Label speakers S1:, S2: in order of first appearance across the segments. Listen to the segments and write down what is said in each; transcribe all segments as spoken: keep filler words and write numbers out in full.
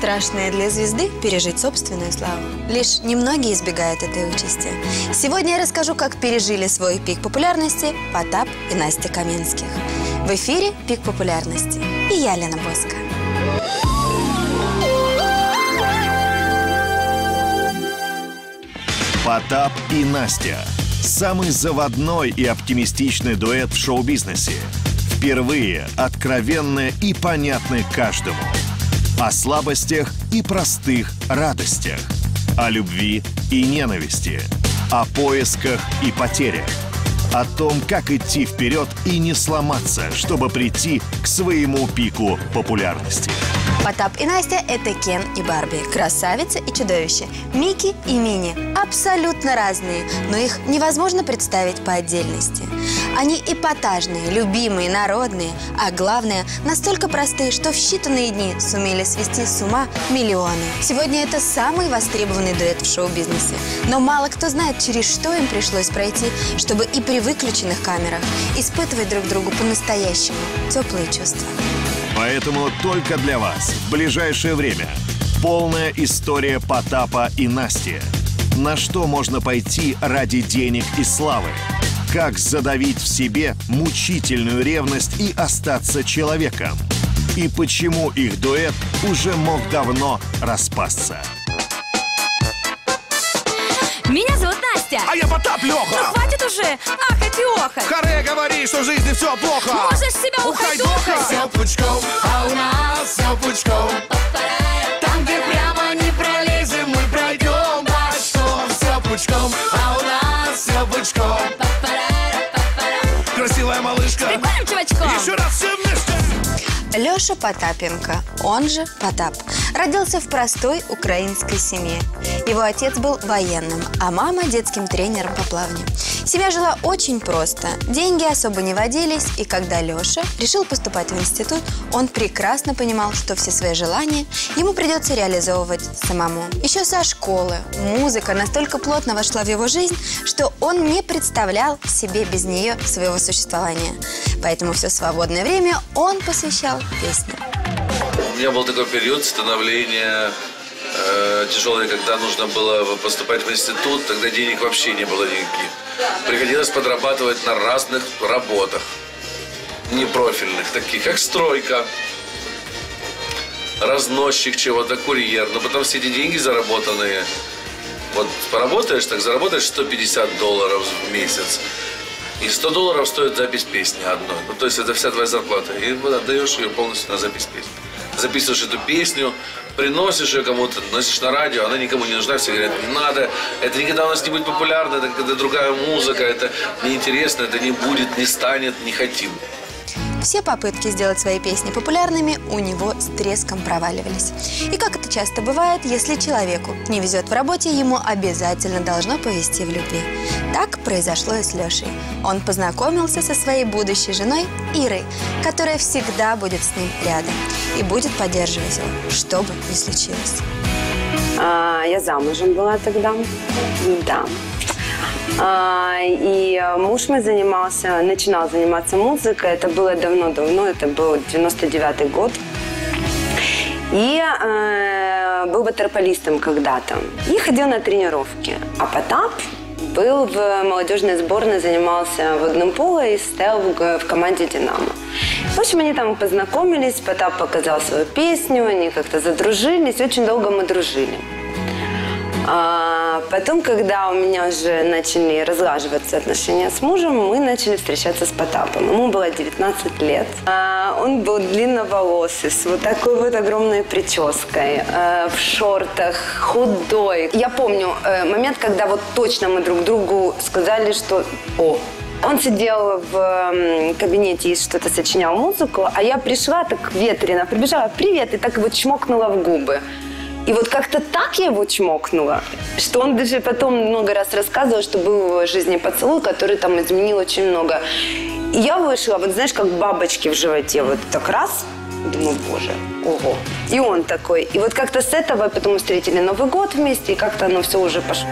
S1: страшное для звезды – пережить собственную славу. Лишь немногие избегают этой участи. Сегодня я расскажу, как пережили свой пик популярности Потап и Настя Каменских. В эфире «Пик популярности». И я, Лена Боско.
S2: Потап и Настя. Самый заводной и оптимистичный дуэт в шоу-бизнесе. Впервые откровенный и понятный каждому. О слабостях и простых радостях. О любви и ненависти. О поисках и потерях. О том, как идти вперед и не сломаться, чтобы прийти к своему пику популярности.
S1: Потап и Настя – это Кен и Барби, красавица и чудовище, Микки и Мини. Абсолютно разные, но их невозможно представить по отдельности. Они эпатажные, любимые, народные, а главное – настолько простые, что в считанные дни сумели свести с ума миллионы. Сегодня это самый востребованный дуэт в шоу-бизнесе. Но мало кто знает, через что им пришлось пройти, чтобы и при выключенных камерах испытывать друг другу по-настоящему теплые чувства.
S2: Поэтому только для вас в ближайшее время полная история Потапа и Насти. На что можно пойти ради денег и славы? Как задавить в себе мучительную ревность и остаться человеком? И почему их дуэт уже мог давно распасться?
S3: Меня зовут Настя.
S4: А я Потап, Леха.
S3: Ну хватит уже ахать и охать.
S4: Харе говори, что в жизни все плохо.
S3: Можешь себя ухайдохать.
S4: Все пучком, а у нас все пучком. Там, где прямо не пролезем, мы пройдем почтом. Все пучком, а у нас все пучком. Красивая малышка.
S3: Прикольным чувачком.
S4: Еще раз все вместе.
S1: Леша Потапенко, он же Потап, родился в простой украинской семье. Его отец был военным, а мама – детским тренером по плаванию. Семья жила очень просто, деньги особо не водились, и когда Леша решил поступать в институт, он прекрасно понимал, что все свои желания ему придется реализовывать самому. Еще со школы музыка настолько плотно вошла в его жизнь, что он не представлял себе без нее своего существования. Поэтому все свободное время он посвящал песне.
S5: У меня был такой период становления э, тяжелый, когда нужно было поступать в институт, тогда денег вообще не было никаких. Приходилось подрабатывать на разных работах, непрофильных, таких как стройка, разносчик чего-то, курьер. Но потом все эти деньги заработанные, вот поработаешь, так заработаешь сто пятьдесят долларов в месяц. И сто долларов стоит запись песни одной. Ну, то есть это вся твоя зарплата. И вот отдаешь ее полностью на запись песни. Записываешь эту песню, приносишь ее кому-то, носишь на радио, она никому не нужна, все говорят, не надо, это никогда у нас не будет популярно, это когда другая музыка, это неинтересно, это не будет, не станет, не хотим.
S1: Все попытки сделать свои песни популярными у него с треском проваливались. И как это часто бывает, если человеку не везет в работе, ему обязательно должно повезти в любви. Так произошло и с Лешей. Он познакомился со своей будущей женой Ирой, которая всегда будет с ним рядом и будет поддерживать его, что бы ни случилось.
S6: А, я замужем была тогда, да. А, и муж мой занимался, начинал заниматься музыкой. Это было давно-давно, это был девяносто девятый год. И э, был ватерполистом когда-то. И ходил на тренировки. А Потап был в молодежной сборной, занимался водным поло и стоял в, в команде «Динамо». В общем, они там познакомились, Потап показал свою песню, они как-то задружились, очень долго мы дружили. А потом, когда у меня уже начали разлаживаться отношения с мужем, мы начали встречаться с Потапом. Ему было девятнадцать лет. А он был длинноволосый, с вот такой вот огромной прической, а, в шортах, худой. Я помню э, момент, когда вот точно мы друг другу сказали, что «О». Он сидел в кабинете и что-то сочинял музыку, а я пришла так ветрено, прибежала «Привет!» и так его чмокнула в губы. И вот как-то так я его чмокнула, что он даже потом много раз рассказывал, что был в его жизни поцелуй, который там изменил очень много. И я вышла, вот знаешь, как бабочки в животе, вот так раз, думаю, боже, ого. И он такой. И вот как-то с этого потом мы встретили Новый год вместе, и как-то оно все уже пошло.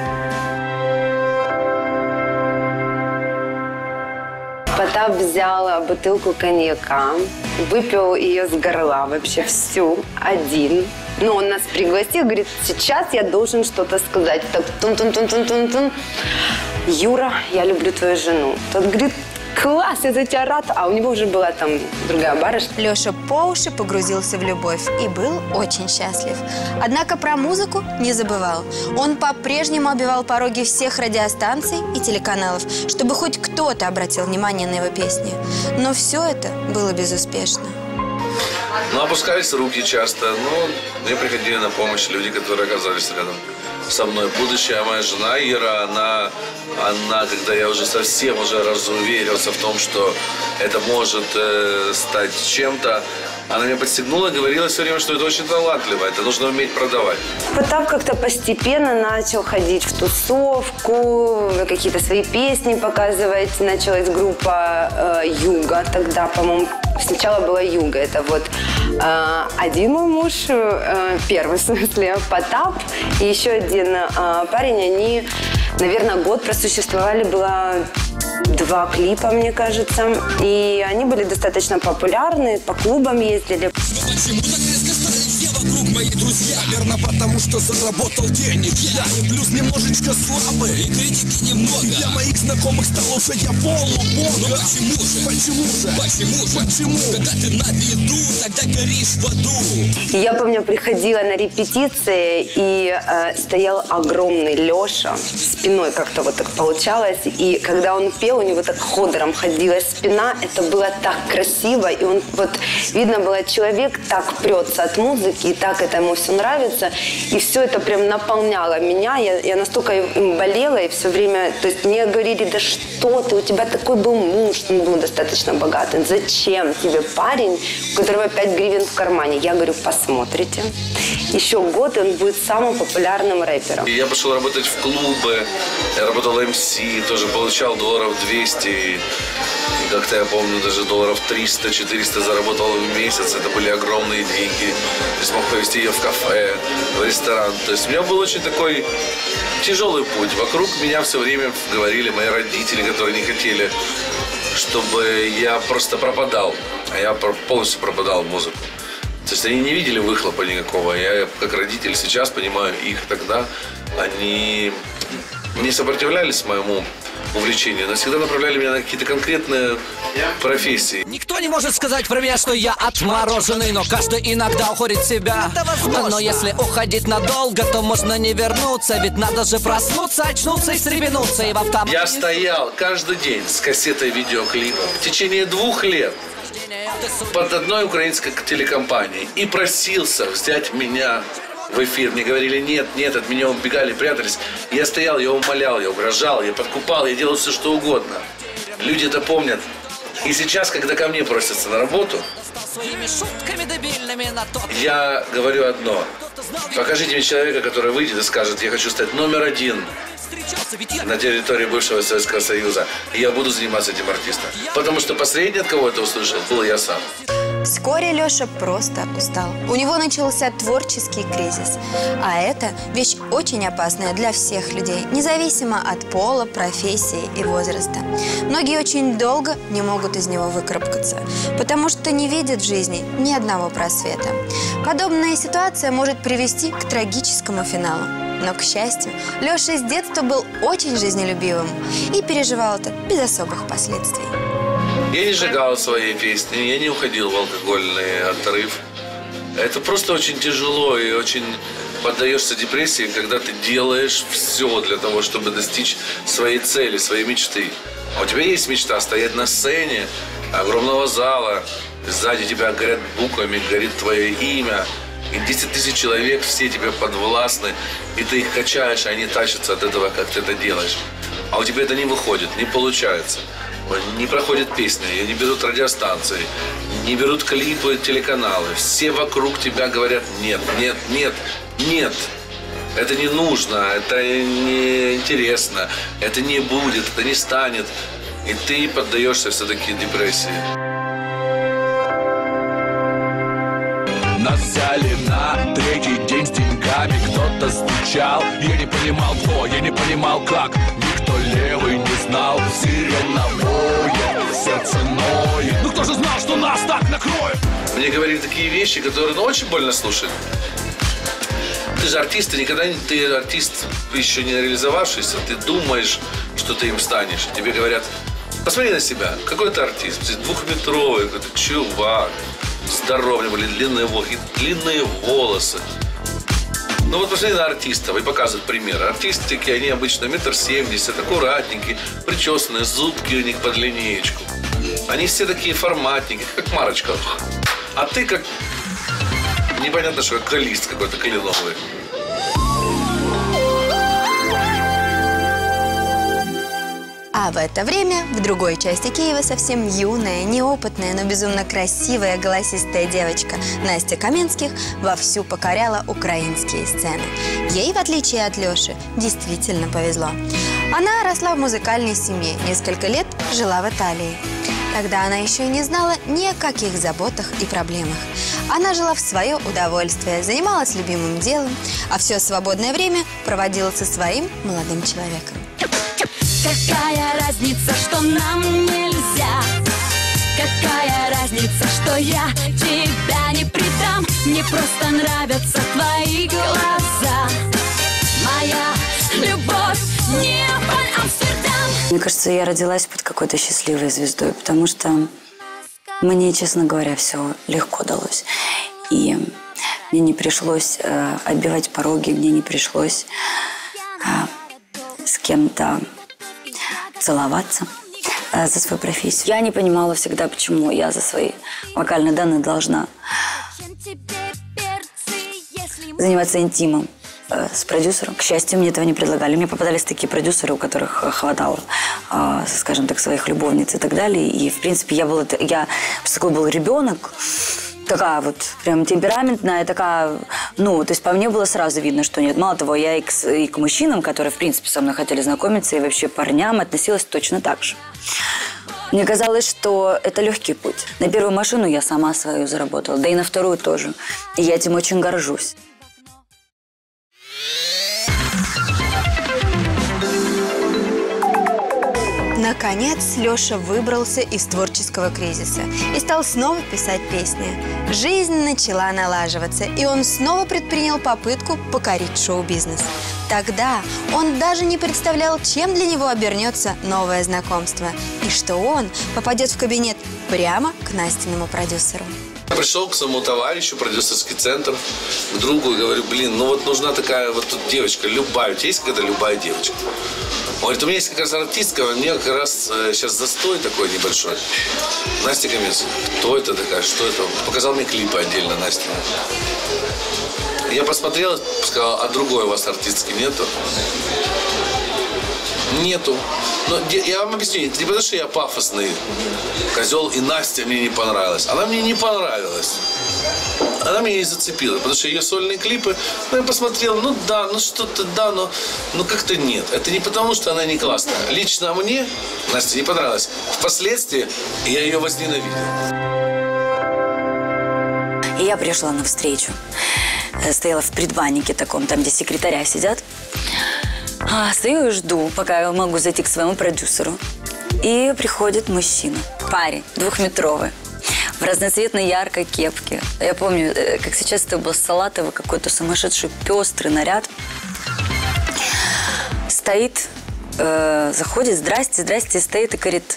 S6: Потап взял бутылку коньяка, выпил ее с горла вообще всю, один. Но он нас пригласил, говорит, сейчас я должен что-то сказать. Так, тун-тун-тун-тун-тун-тун. Юра, я люблю твою жену. Тот говорит, класс, я за тебя рад. А у него уже была там другая барышня.
S1: Леша по уши погрузился в любовь и был очень счастлив. Однако про музыку не забывал. Он по-прежнему обивал пороги всех радиостанций и телеканалов, чтобы хоть кто-то обратил внимание на его песни. Но все это было безуспешно.
S5: Ну, опускались руки часто, но мне приходили на помощь люди, которые оказались рядом со мной. Будущая моя жена Ира, она, она, когда я уже совсем уже разуверился в том, что это может э, стать чем-то, она меня подстегнула и говорила все время, что это очень талантливо, это нужно уметь продавать.
S6: Потап как-то постепенно начал ходить в тусовку, какие-то свои песни показывать. Началась группа э, «Юга», тогда, по-моему, сначала была «Юга». Это вот э, один мой муж, э, первый, в смысле, Потап, и еще один э, парень. Они, наверное, год просуществовали, было два клипа, мне кажется. И они были достаточно популярны, по клубам ездили.
S7: Почему так резко стали все вокруг мои друзья? Верно, потому что заработал денег я. И плюс немножечко слабый, и критики немного. Для моих знакомых стал уже я полубога. Но почему же? Почему же? Почему же? Почему? Когда ты на виду, тогда горишь в аду.
S6: Я помню, приходила на репетиции, и э, стоял огромный Леша. Спиной как-то вот так получалось. И когда он пел, у него так ходором ходила спина. Это было так красиво. И он, вот, видно было, человек так прется от музыки, и так это ему все нравится. И все это прям наполняло меня. Я, я настолько им болела, и все время... То есть мне говорили, да что ты, у тебя такой был муж, он был достаточно богатый. Зачем тебе парень, у которого пять гривен в кармане? Я говорю, посмотрите. Еще год, и он будет самым популярным рэпером.
S5: И я пошел работать в клубы, я работал эм си, тоже получал долларов двести. И как-то я помню, даже долларов триста-четыреста заработал в месяц. Это были огромные деньги. Я смог повезти ее в кафе, в ресторан. То есть у меня был очень такой тяжелый путь. Вокруг меня все время говорили мои родители, которые не хотели, чтобы я просто пропадал. А я полностью пропадал в музыку. То есть они не видели выхлопа никакого. Я как родитель сейчас понимаю их. Тогда они не сопротивлялись моему увлечению, но всегда направляли меня на какие-то конкретные профессии.
S8: Никто не может сказать про меня, что я отмороженный, но каждый иногда уходит в себя. Но если уходить надолго, то можно не вернуться, ведь надо же проснуться, очнуться и стрепенуться, и в автомате.
S5: Я стоял каждый день с кассетой видеоклипа в течение двух лет под одной украинской телекомпанией и просился взять меня в эфир. Мне говорили, нет, нет, от меня убегали, прятались. Я стоял, я умолял, я угрожал, я подкупал, я делал все, что угодно. Люди это помнят. И сейчас, когда ко мне просятся на работу, я говорю одно. Покажите мне человека, который выйдет и скажет, я хочу стать номер один на территории бывшего Советского Союза. И я буду заниматься этим артистом. Потому что последний, от кого это услышал, был я сам.
S1: Вскоре Леша просто устал. У него начался творческий кризис. А это вещь очень опасная для всех людей, независимо от пола, профессии и возраста. Многие очень долго не могут из него выкарабкаться, потому что не видят в жизни ни одного просвета. Подобная ситуация может привести к трагическому финалу. Но, к счастью, Леша с детства был очень жизнелюбивым и переживал это без особых последствий.
S5: Я не сжигал свои песни, я не уходил в алкогольный отрыв. Это просто очень тяжело и очень поддаешься депрессии, когда ты делаешь все для того, чтобы достичь своей цели, своей мечты. А у тебя есть мечта стоять на сцене огромного зала, сзади тебя горят буквами, горит твое имя, и десять тысяч человек, все тебе подвластны, и ты их качаешь, а они тащатся от этого, как ты это делаешь. А у тебя это не выходит, не получается. Не проходят песни, ее не берут радиостанции, не берут клипы, телеканалы. Все вокруг тебя говорят нет, нет, нет, нет. Это не нужно, это не интересно, это не будет, это не станет. И ты поддаешься все-таки депрессии.
S7: Нас взяли на третий день с деньгами, кто-то стучал. Я не понимал кто, я не понимал как. Никто левый не знал, сирена воет, сердце ноет. Ну кто же знал, что нас так накроет?
S5: Мне говорили такие вещи, которые ну, очень больно слушать. Ты же артист, ты никогда не... Ты артист, еще не реализовавшийся, ты думаешь, что ты им станешь. Тебе говорят, посмотри на себя, какой ты артист. Двухметровый какой-то чувак, здоровый, были длинные волосы, длинные волосы. Ну вот посмотри на артистов и показывают примеры. Артистики, они обычно метр семьдесят, аккуратненькие, причесанные, зубки у них под линеечку. Они все такие форматненькие, как Марочка. А ты как... Непонятно, что как лист какой-то кленовый.
S1: А в это время в другой части Киева совсем юная, неопытная, но безумно красивая, голосистая девочка Настя Каменских вовсю покоряла украинские сцены. Ей, в отличие от Лёши, действительно повезло. Она росла в музыкальной семье, несколько лет жила в Италии. Тогда она еще и не знала ни о каких заботах и проблемах. Она жила в свое удовольствие, занималась любимым делом, а все свободное время проводила со своим молодым человеком.
S3: Какая разница, что нам нельзя? Какая разница, что я тебя не предам? Мне просто нравятся твои глаза. Моя любовь, Неаполь, Амстердам.
S9: Мне кажется, я родилась под какой-то счастливой звездой, потому что мне, честно говоря, все легко далось. И мне не пришлось э, отбивать пороги, мне не пришлось э, с кем-то целоваться э, за свою профессию. Я не понимала всегда, почему я за свои вокальные данные должна заниматься интимом э, с продюсером. К счастью, мне этого не предлагали. Мне попадались такие продюсеры, у которых хватало, э, скажем так, своих любовниц и так далее. И, в принципе, я была, я такой был ребенок, такая вот прям темпераментная, такая, ну, то есть по мне было сразу видно, что нет. Мало того, я и к, и к мужчинам, которые, в принципе, со мной хотели знакомиться, и вообще парням относилась точно так же. Мне казалось, что это легкий путь. На первую машину я сама свою заработала, да и на вторую тоже. И я этим очень горжусь.
S1: Наконец, Лёша выбрался из творческого кризиса и стал снова писать песни. Жизнь начала налаживаться, и он снова предпринял попытку покорить шоу-бизнес. Тогда он даже не представлял, чем для него обернется новое знакомство, и что он попадет в кабинет прямо к Настиному продюсеру.
S5: Я пришел к своему товарищу, продюсерский центр, к другу и говорю, блин, ну вот нужна такая вот тут девочка, любая, у тебя есть какая-то любая девочка? Он говорит, у меня есть как раз артистка, у меня как раз э, сейчас застой такой небольшой. Настя Каменских. Кто это такая, что это? Показал мне клипы отдельно, Настя. Я посмотрел, сказал, а другой у вас артистки нету? Нету. Но я вам объясню, это не потому, что я пафосный козел, и Настя мне не понравилась. Она мне не понравилась. Она меня и зацепила, потому что ее сольные клипы, ну, я посмотрел, ну да, ну что-то да, но, но как-то нет. Это не потому, что она не классная. Лично мне Настя не понравилась. Впоследствии я ее возненавидел.
S9: И я пришла на встречу. Стояла в предбаннике таком, там, где секретаря сидят. А, стою и жду, пока я могу зайти к своему продюсеру. И приходит мужчина, парень, двухметровый, в разноцветной яркой кепке. Я помню, как сейчас это был салатовый какой-то сумасшедший пестрый наряд. Стоит, э, заходит, здрасте, здрасте, стоит и говорит...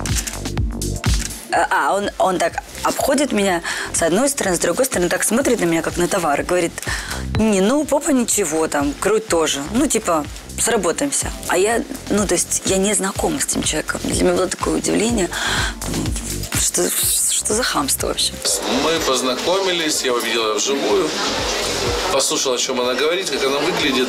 S9: А, он, он так обходит меня с одной стороны, с другой стороны, так смотрит на меня, как на товар, и говорит, не, ну, попа ничего, там, грудь тоже, ну, типа, сработаемся. А я, ну, то есть, я не знакома с этим человеком. Для меня было такое удивление, что, что за хамство вообще.
S5: Мы познакомились, я увидела вживую, послушал, о чем она говорит, как она выглядит,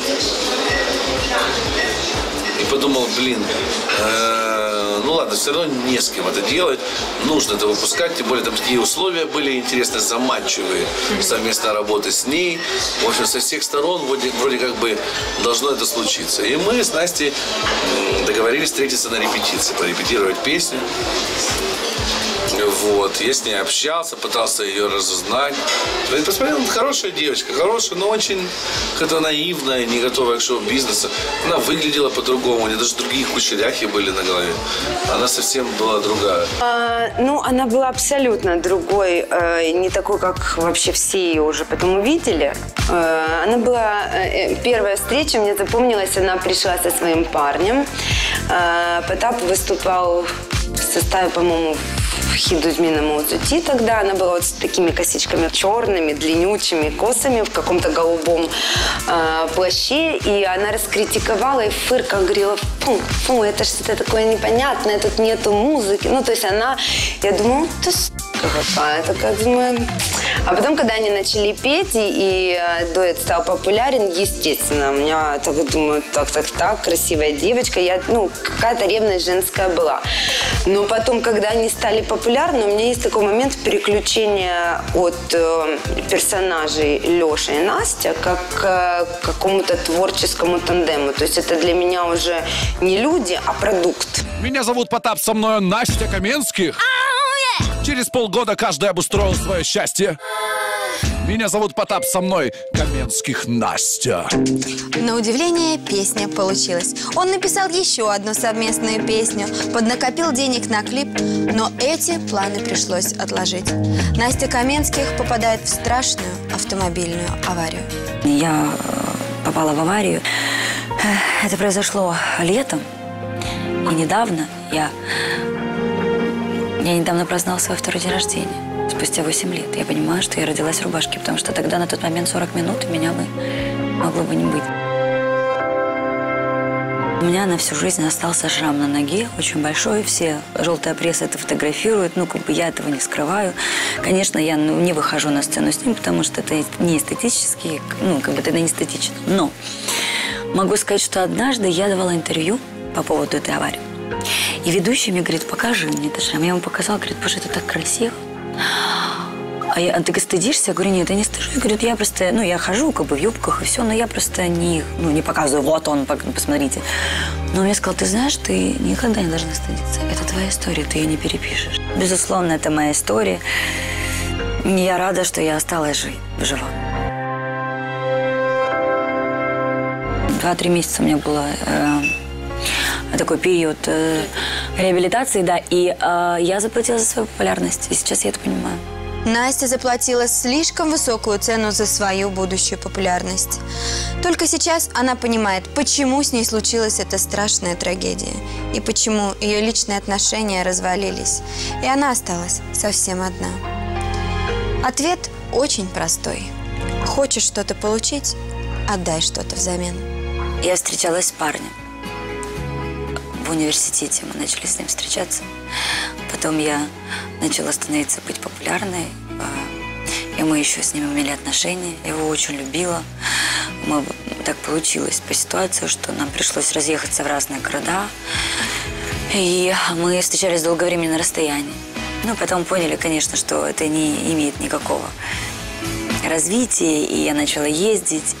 S5: и подумал, блин, э, ну ладно, все равно не с кем это делать, нужно это выпускать, тем более там такие условия были интересные, заманчивые, совместная работа с ней, в общем, со всех сторон вроде, вроде как бы должно это случиться. И мы с Настей договорились встретиться на репетиции, порепетировать песню. Вот, я с ней общался, пытался ее разузнать. Я посмотрел, хорошая девочка, хорошая, но очень как-то наивная, не готовая к шоу-бизнесу. Она выглядела по-другому, у нее даже другие кучеряхи были на голове. она совсем была другая.
S6: А, ну, она была абсолютно другой, э, не такой, как вообще все ее уже потом увидели. Э, она была, э, первая встреча, мне запомнилась, она пришла со своим парнем. Э, Потап выступал в составе, по-моему, Хидузмина Моузути тогда. Она была вот с такими косичками черными, длиннючими косами в каком-то голубом э, плаще. И она раскритиковала и фыркала, говорила: фу, фу, это что-то такое непонятное, тут нету музыки. Ну, то есть она, я думала, ты с***ка какая, такая, думаю. А потом, когда они начали петь, и, и дуэт стал популярен, естественно, у меня, так думаю, так, так, так, красивая девочка, я, ну, какая-то ревность женская была. Но потом, когда они стали популярны, у меня есть такой момент переключения от э, персонажей Леша и Настя как э, к какому-то творческому тандему. То есть это для меня уже не люди, а продукт.
S7: Меня зовут Потап, со мной Настя Каменских. Через полгода каждый обустроил свое счастье. Меня зовут Потап, со мной Каменских Настя.
S1: На удивление, песня получилась. Он написал еще одну совместную песню, поднакопил денег на клип, но эти планы пришлось отложить. Настя Каменских попадает в страшную автомобильную аварию.
S9: Я попала в аварию. Это произошло летом. И недавно я... Я недавно праздновала свой второй день рождения. Спустя восемь лет. Я понимаю, что я родилась в рубашке, потому что тогда на тот момент сорок минут меня бы могло бы не быть. У меня на всю жизнь остался шрам на ноге, очень большой. Все, желтая пресса это фотографирует, ну, как бы я этого не скрываю. Конечно, я ну, не выхожу на сцену с ним, потому что это не эстетически, ну, как бы это не эстетично. Но могу сказать, что однажды я давала интервью по поводу этой аварии. И ведущий мне говорит: покажи мне этот шрам. Я ему показала, говорит: боже, это так красиво. А, я, а ты стыдишься? Я говорю: нет, я не стыжусь. Говорит: я просто, ну, я хожу как бы в юбках и все, но я просто не, ну, не показываю, вот он, посмотрите. Но он мне сказал: ты знаешь, ты никогда не должна стыдиться. Это твоя история, ты ее не перепишешь. Безусловно, это моя история. И я рада, что я осталась жить, жива. Два-три месяца у меня было... Э, такой период э, реабилитации, да, и э, я заплатила за свою популярность, и сейчас я это понимаю.
S1: Настя заплатила слишком высокую цену за свою будущую популярность. Только сейчас она понимает, почему с ней случилась эта страшная трагедия, и почему ее личные отношения развалились, и она осталась совсем одна. Ответ очень простой. Хочешь что-то получить – отдай что-то взамен.
S9: Я встречалась с парнем. В университете мы начали с ним встречаться. Потом я начала становиться быть популярной. И мы еще с ним имели отношения. Я его очень любила. Мы, так получилось по ситуации, что нам пришлось разъехаться в разные города. И мы встречались долгое время на расстоянии. Ну, потом поняли, конечно, что это не имеет никакого развития. И я начала ездить.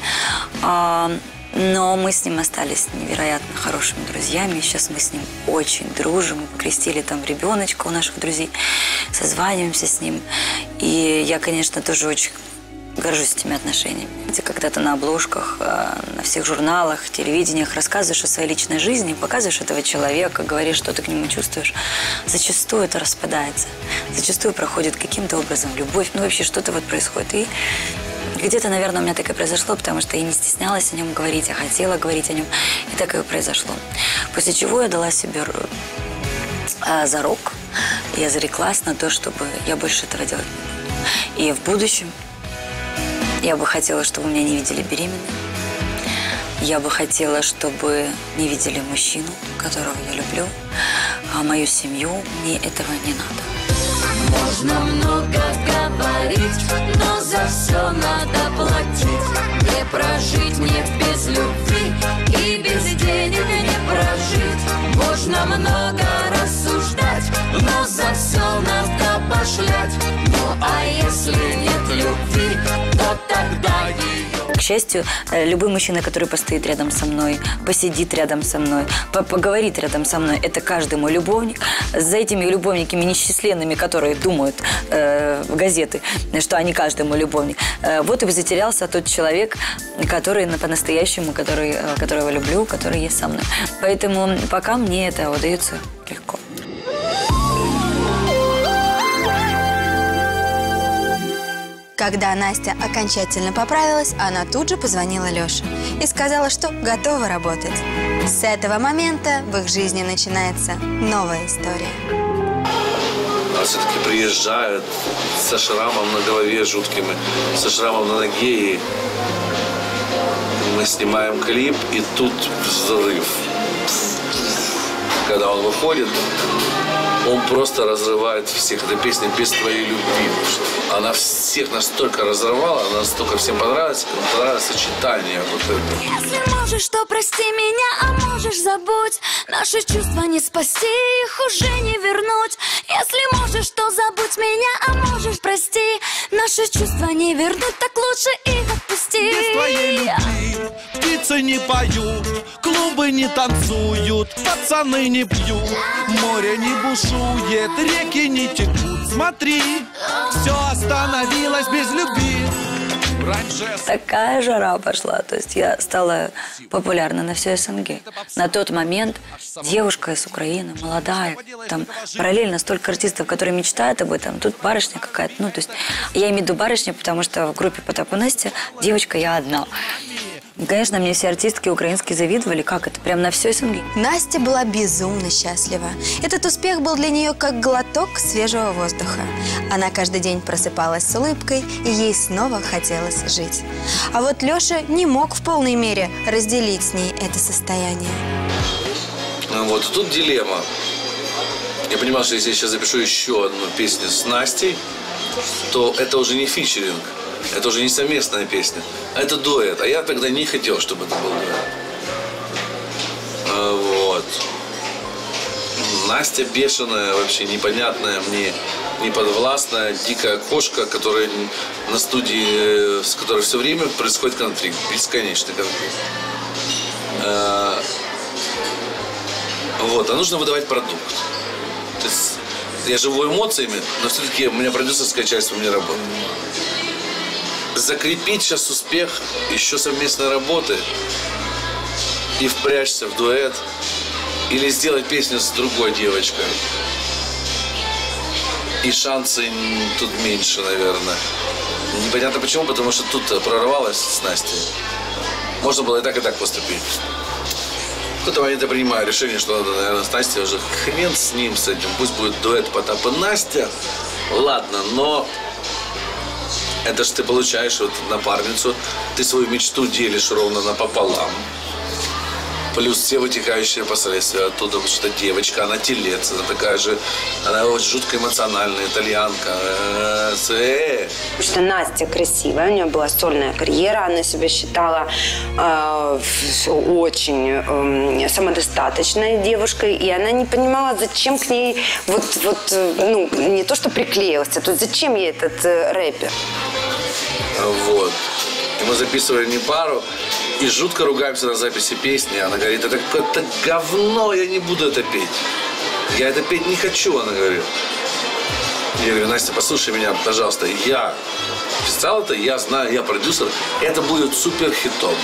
S9: Но мы с ним остались невероятно хорошими друзьями. Сейчас мы с ним очень дружим. Мы покрестили там ребеночка у наших друзей. Созваниваемся с ним. И я, конечно, тоже очень горжусь этими отношениями. Когда-то на обложках, на всех журналах, телевидениях рассказываешь о своей личной жизни, показываешь этого человека, говоришь, что ты к нему чувствуешь. Зачастую это распадается. Зачастую проходит каким-то образом любовь. Ну, вообще что-то вот происходит. И где-то, наверное, у меня так и произошло, потому что я не стеснялась о нем говорить, я хотела говорить о нем. И так и произошло. После чего я дала себе э, зарок. Я зареклась на то, чтобы я больше этого делать не буду. И в будущем я бы хотела, чтобы меня не видели беременной. Я бы хотела, чтобы не видели мужчину, которого я люблю. А мою семью мне этого не надо.
S3: Можно много говорить, но за все надо платить. Не прожить мне без любви и без денег не прожить. Можно много рассуждать, но за все надо пошлять. Ну а если нет любви, то тогда ее...
S9: К счастью, любой мужчина, который постоит рядом со мной, посидит рядом со мной, поговорит рядом со мной, это каждый мой любовник. За этими любовниками несчастливыми, которые думают э, газеты, что они каждый мой любовник, э, вот и затерялся тот человек, который по-настоящему, который, которого люблю, который есть со мной. Поэтому пока мне это удается легко.
S1: Когда Настя окончательно поправилась, она тут же позвонила Лёше и сказала, что готова работать. С этого момента в их жизни начинается новая история.
S5: А все-таки приезжают со шрамом на голове жутким, со шрамом на ноге, и мы снимаем клип, и тут взрыв. Когда он выходит, он просто разрывает всех. Эта песня «Без твоей любви». Она всех настолько разорвала, она настолько всем понравилась, понравилось сочетание вот это.
S3: Если можешь, то прости меня, а можешь забудь. Наши чувства не спасти, их уже не вернуть. Если можешь, то забудь меня, а можешь прости. Наши чувства не вернуть, так лучше их отпусти.
S4: Без твоей любви птицы не поют, клубы не танцуют, пацаны не пьют, море не бушует, реки не текут. Смотри, все остановилось без любви. Раньше...
S9: Такая жара пошла, то есть я стала популярна на всей СНГ. На тот момент девушка из Украины, молодая, там параллельно столько артистов, которые мечтают об этом, тут барышня какая-то, ну то есть я имею в виду барышня, потому что в группе Потап и Настя девочка я одна. Конечно, мне все артистки украинские завидовали, как это, прям на все СНГ.
S1: Настя была безумно счастлива. Этот успех был для нее как глоток свежего воздуха. Она каждый день просыпалась с улыбкой, и ей снова хотелось жить. А вот Леша не мог в полной мере разделить с ней это состояние.
S5: Вот тут дилемма. Я понимал, что если я сейчас запишу еще одну песню с Настей, то это уже не фичеринг. Это уже не совместная песня, а это дуэт. А я тогда не хотел, чтобы это был дуэт. А, вот. Настя бешеная, вообще непонятная мне, неподвластная, дикая кошка, которая на студии, с которой все время происходит конфликт, бесконечный конфликт. А, вот, а нужно выдавать продукт. То есть я живу эмоциями, но все-таки у меня продюсерская часть у меня работает. Закрепить сейчас успех еще совместной работы и впрячься в дуэт или сделать песню с другой девочкой. И шансы тут меньше, наверное. Непонятно почему, потому что тут прорвалась с Настей. Можно было и так, и так поступить. В какой-то момент я принимаю решение, что надо, наверное, с Настей уже хрен с ним, с этим. Пусть будет дуэт Потап и Настя. Ладно, но... Это же ты получаешь вот напарницу, ты свою мечту делишь ровно напополам. Плюс все вытекающие последствия оттуда, потому что девочка, она телец, она такая же, она очень жутко эмоциональная, итальянка. Э-э-э.
S6: Потому что Настя красивая, у нее была сольная карьера, она себя считала э, очень э, самодостаточной девушкой, и она не понимала, зачем к ней вот, вот ну, не то, что приклеился, то зачем ей этот э, рэпер.
S5: Вот. И мы записывали не пару, и жутко ругаемся на записи песни. Она говорит, это какое-то говно, я не буду это петь. Я это петь не хочу, она говорит. Я говорю, Настя, послушай меня, пожалуйста. Я писал это, я знаю, я продюсер. Это будет супер хитом.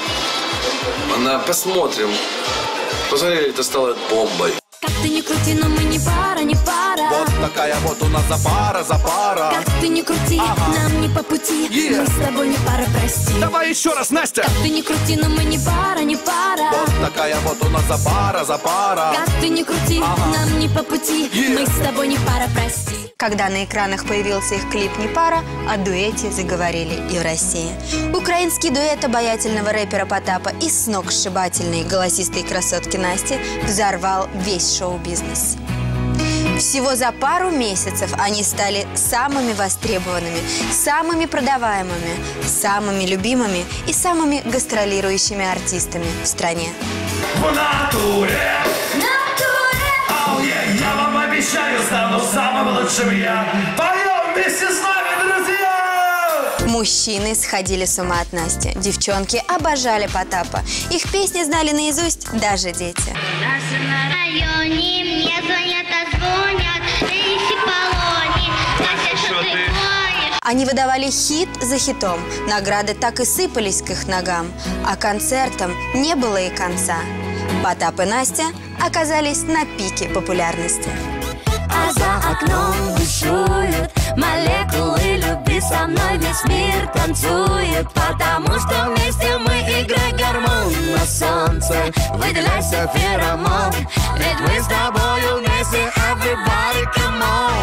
S5: Она, посмотрим. Посмотрели, это стало бомбой.
S3: Как ты не крути, но мы не пара, не пара.
S4: Вот такая вот у нас запара, запара.
S3: Как ты не крути, ага. Нам не по пути, yeah. Мы с тобой не пара, прости.
S4: Давай еще раз, Настя.
S3: Как ты не крути, но мы не пара, не пара.
S4: Вот такая вот у нас запара, запара.
S3: Как ты не крути, ага. Нам не по пути, yeah. Мы с тобой не пара, прости.
S1: Когда на экранах появился их клип «Не пара», о дуэте заговорили и в России. Украинский дуэт обаятельного рэпера Потапа и сногсшибательной голосистой красотки Насти взорвал весь шоу-бизнес. Всего за пару месяцев они стали самыми востребованными, самыми продаваемыми, самыми любимыми и самыми гастролирующими артистами в стране.
S10: В натуре! Натуре! Oh, yeah. Я вам обещаю, стану самым лучшим я. Поем вместе с нами, друзья!
S1: Мужчины сходили с ума от Насти, девчонки обожали Потапа. Их песни знали наизусть даже дети.
S11: У нас на районе мне звонят, а звонят, Таисия Полони, Настя, что ты творишь?
S1: Они выдавали хит за хитом, награды так и сыпались к их ногам, а концертам не было и конца. Потап и Настя оказались на пике популярности.
S3: А за окном бушуют Молекулы любви со мной весь мир танцует, потому что вместе мы играем гормон на солнце. Выделяйся феромон, ведь мы с тобою вместе. Everybody come on.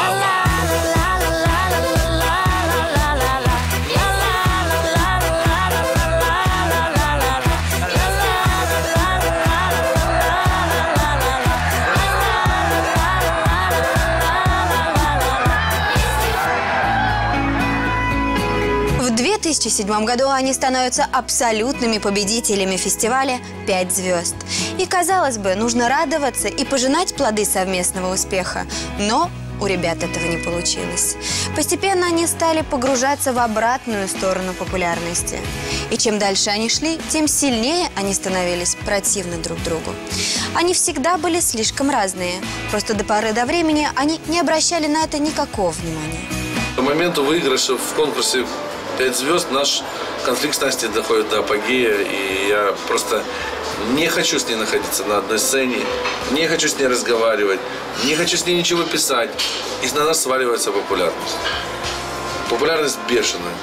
S1: В две тысячи седьмом году они становятся абсолютными победителями фестиваля «Пять звезд». И, казалось бы, нужно радоваться и пожинать плоды совместного успеха. Но у ребят этого не получилось. Постепенно они стали погружаться в обратную сторону популярности. И чем дальше они шли, тем сильнее они становились противны друг другу. Они всегда были слишком разные. Просто до поры до времени они не обращали на это никакого внимания.
S5: К моменту выигрыша в конкурсе «Пять звезд» наш конфликт с Настей доходит до апогея, и я просто не хочу с ней находиться на одной сцене, не хочу с ней разговаривать, не хочу с ней ничего писать. И на нас сваливается популярность. Популярность бешеная.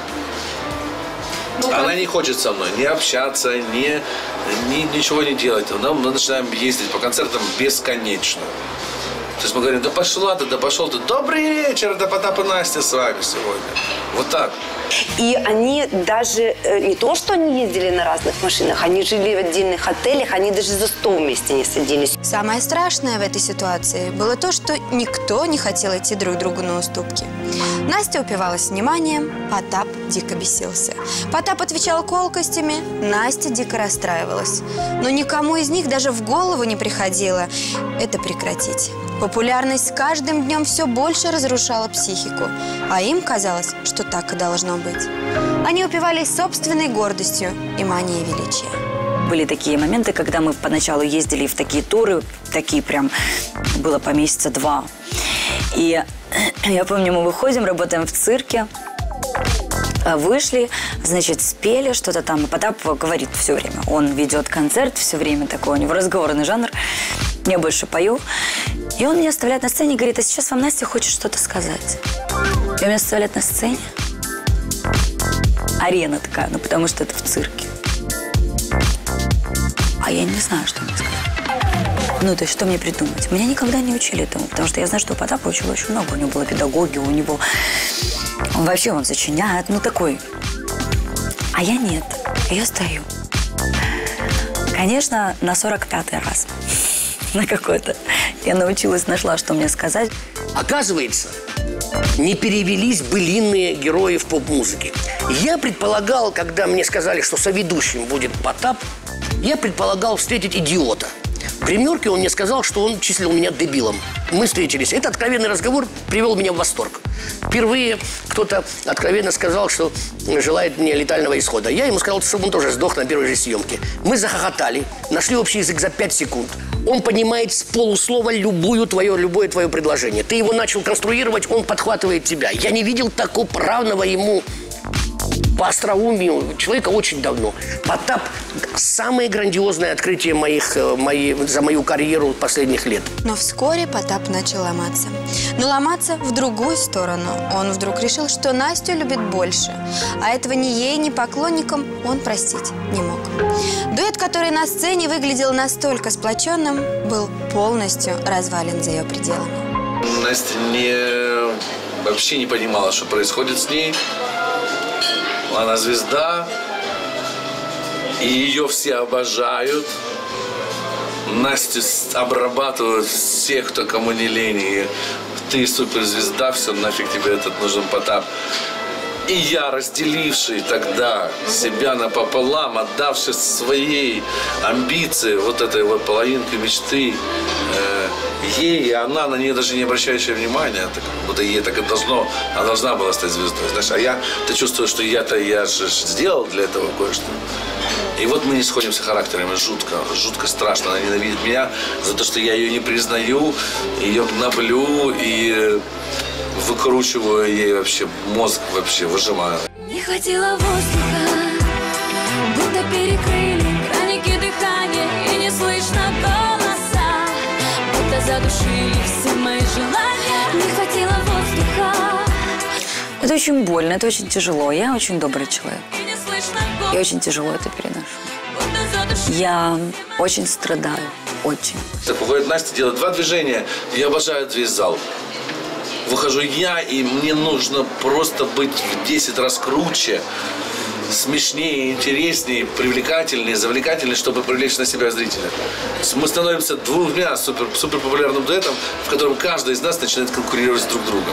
S5: Она не хочет со мной ни общаться, ни, ни, ничего не делать. Мы начинаем ездить по концертам бесконечно. То есть мы говорим, да пошла ты, да пошел ты. Добрый вечер, да Потап и Настя с вами сегодня. Вот так.
S6: И они даже, не то, что они ездили на разных машинах, они жили в отдельных отелях, они даже за стол вместе не садились.
S1: Самое страшное в этой ситуации было то, что никто не хотел идти друг другу на уступки. Настя упивалась вниманием, Потап дико бесился. Потап отвечал колкостями, Настя дико расстраивалась. Но никому из них даже в голову не приходило это прекратить. Популярность с каждым днем все больше разрушала психику, а им казалось, что так и должно быть. Они упивались собственной гордостью и манией величия.
S9: Были такие моменты, когда мы поначалу ездили в такие туры, такие прям, было по месяца два. И я помню, мы выходим, работаем в цирке, вышли, значит, спели что-то там. И Потап говорит все время. Он ведет концерт все время такой, у него разговорный жанр. Я больше пою. И он меня оставляет на сцене и говорит, а сейчас вам Настя хочет что-то сказать. И он меня оставляет на сцене. Арена такая, ну потому что это в цирке. А я не знаю, что мне сказать. Ну, то есть, что мне придумать? Меня никогда не учили этому, потому что я знаю, что у Потапа учила очень много. У него была педагогия, у него... Он вообще, он сочиняет, ну, такой. А я нет. Я стою. Конечно, на сорок пятый раз. На какой-то. Я научилась, нашла, что мне сказать.
S12: Оказывается, не перевелись былинные герои в поп-музыке. Я предполагал, когда мне сказали, что соведущим будет Потап, я предполагал встретить идиота. В гримерке он мне сказал, что он числил меня дебилом. Мы встретились. Этот откровенный разговор привел меня в восторг. Впервые кто-то откровенно сказал, что желает мне летального исхода. Я ему сказал, чтобы он тоже сдох на первой же съемке. Мы захохотали, нашли общий язык за пять секунд. Он понимает с полуслова любую твое, любое твое предложение. Ты его начал конструировать, он подхватывает тебя. Я не видел такого равного ему по остроумию человека очень давно. Потап – самое грандиозное открытие моих, моей, за мою карьеру последних лет.
S1: Но вскоре Потап начал ломаться. Но ломаться в другую сторону. Он вдруг решил, что Настю любит больше. А этого ни ей, ни поклонникам он простить не мог. Дуэт, который на сцене выглядел настолько сплоченным, был полностью развален за ее пределами.
S5: Настя не, вообще не понимала, что происходит с ней. Она звезда, и ее все обожают. Настю обрабатывают всех, кто кому не лень. И ты суперзвезда, все, нафиг тебе этот нужен Потап. И я, разделивший тогда себя напополам, отдавший своей амбиции, вот этой вот половинке мечты, э, ей, и она на нее даже не обращающая внимания, так, будто ей так и должно, она должна была стать звездой, знаешь, а я, ты чувствуешь, что я-то, я же сделал для этого кое-что. И вот мы не сходимся характерами, жутко, жутко страшно, она ненавидит меня за то, что я ее не признаю, ее гноблю и выкручиваю ей вообще мозг, вообще выжимаю.
S3: Не хватило воздуха, будто перекрыли краники дыхания, и не слышно голоса, будто задушили все мои желания. Не хватило воздуха,
S9: Это очень больно, это очень тяжело. Я очень добрый человек. Я очень тяжело это переношу. Я очень страдаю. Очень.
S5: Так выходит Настя, делает два движения. Я обожаю весь зал. Выхожу я, и мне нужно просто быть в десять раз круче, смешнее, интереснее, привлекательнее, завлекательнее, чтобы привлечь на себя зрителя. Мы становимся двумя супер, супер популярным дуэтом, в котором каждый из нас начинает конкурировать с друг другом.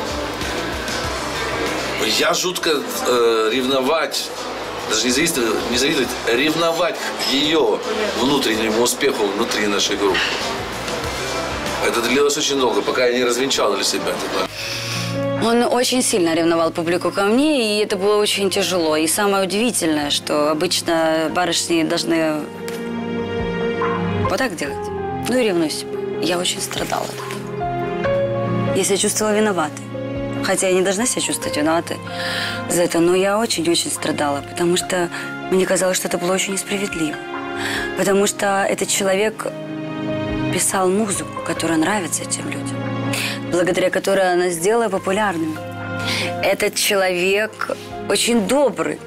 S5: Я жутко э, ревновать, даже не завидовать, не завидовать, ревновать к ее внутреннему успеху внутри нашей группы. Это длилось очень долго, пока я не развенчал для себя этот момент.
S9: Он очень сильно ревновал публику ко мне, и это было очень тяжело. И самое удивительное, что обычно барышни должны вот так делать. Ну и ревнуй себя. Я очень страдала от этого. Я себя чувствовала виноватой. Хотя я не должна себя чувствовать виноватой за это, но я очень-очень страдала, потому что мне казалось, что это было очень несправедливо. Потому что этот человек писал музыку, которая нравится этим людям, благодаря которой она сделала популярными. Этот человек очень добрый.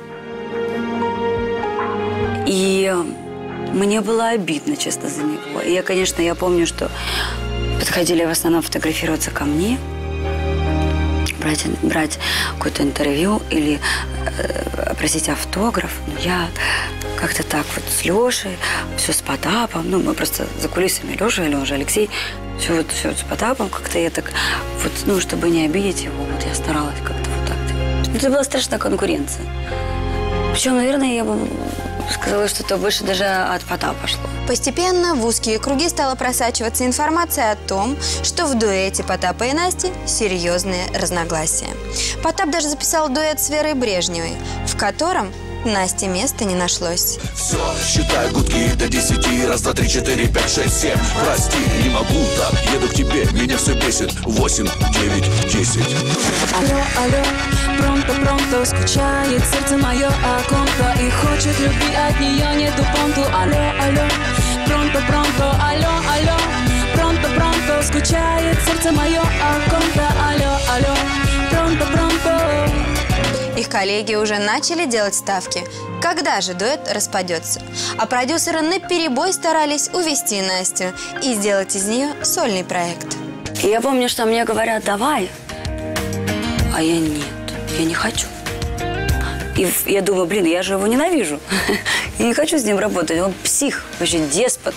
S9: И мне было обидно, честно, за него. И я, конечно, я помню, что подходили в основном фотографироваться ко мне, брать, брать какое-то интервью или э, просить автограф. Но я как-то так вот с Лешей, все с Потапом. Ну, мы просто за кулисами Леша, Леша, Алексей. Все вот, все вот с Потапом как-то я так вот, ну, чтобы не обидеть его, вот я старалась как-то вот так делать. Это была страшная конкуренция. Причем, наверное, я бы сказала, что это больше даже от Потапа шло.
S1: Постепенно в узкие круги стала просачиваться информация о том, что в дуэте Потапа и Насти серьезные разногласия. Потап даже записал дуэт с Верой Брежневой, в котором Насте места не нашлось.
S7: Все, считай гудки до десяти. Раз, два, три, четыре, пять, шесть, семь. Прости, не могу так, еду к тебе, меня все бесит. Восемь, девять, десять.
S3: Алло, алло, пронто-пронто, скучает сердце мое о ком-то и хочет любви, от нее нету понту. Алло, алло, пронто-пронто, алло, алло, пронто-пронто, скучает сердце мое о ком-то. Алло, алло, пронто-пронто.
S1: Их коллеги уже начали делать ставки, когда же дуэт распадется. А продюсеры наперебой старались увести Настю и сделать из нее сольный проект.
S9: И я помню, что мне говорят: давай, а я нет, я не хочу. И я думаю, блин, я же его ненавижу. Я не хочу с ним работать, он псих, вообще деспот.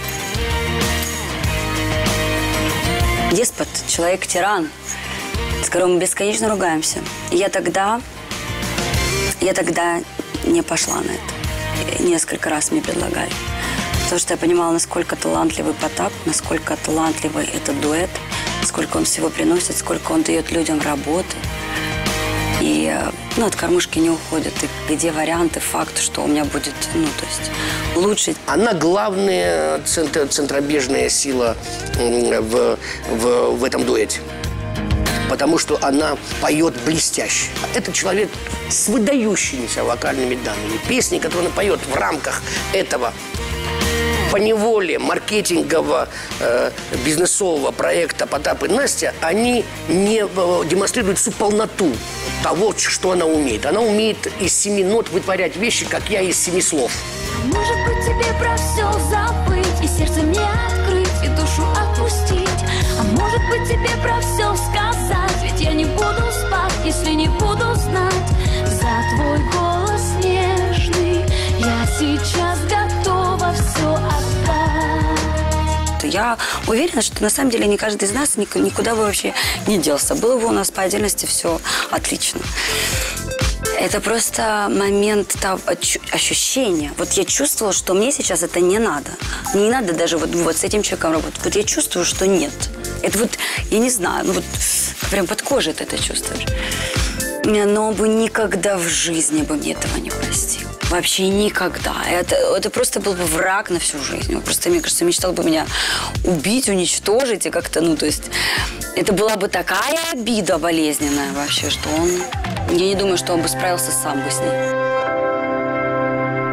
S9: Деспот, человек-тиран, с которым мы бесконечно ругаемся. И я тогда... Я тогда не пошла на это. Несколько раз мне предлагали. Потому что я понимала, насколько талантливый Потап, насколько талантливый этот дуэт, сколько он всего приносит, сколько он дает людям работы. И, ну, от кормушки не уходит. И где варианты, факт, что у меня будет, ну, то есть, лучше.
S12: Она главная центр, центробежная сила в, в, в этом дуэте. Потому что она поет блестяще. Это человек с выдающимися вокальными данными. Песни, которые она поет в рамках этого поневоле маркетингового, э, бизнесового проекта «Потап и Настя», они не э, демонстрируют всю полноту того, что она умеет. Она умеет из семи нот вытворять вещи, как я из семи слов.
S3: Может быть, тебе про все забыть, и сердце мне открыть, и душу отпустить. А может быть, тебе про все сказать, ведь я не буду спать, если не буду знать. За твой голос нежный я сейчас готова все отдать.
S9: Я уверена, что на самом деле не каждый из нас никуда бы вообще не делся. Было бы у нас по отдельности все отлично. Это просто момент того, ощущения. Вот я чувствовала, что мне сейчас это не надо. Мне не надо даже вот, вот с этим человеком работать. Вот я чувствую, что нет. Это вот, я не знаю, ну вот прям под кожей ты это чувствуешь. Но бы никогда в жизни бы мне этого не простил. Вообще никогда. Это, это просто был бы враг на всю жизнь. Он просто, мне кажется, мечтал бы меня убить, уничтожить и как-то, ну, то есть... Это была бы такая обида болезненная вообще, что он... Я не думаю, что он бы справился сам бы с ней.